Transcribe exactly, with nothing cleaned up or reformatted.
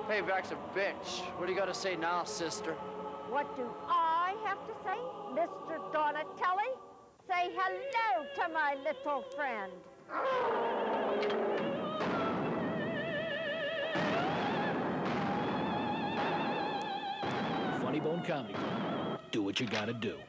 Payback's a bitch. What do you got to say now, sister? What do I have to say, Mister Donatelli? Say hello to my little friend. Funnybone Comedy Club. Do what you gotta do.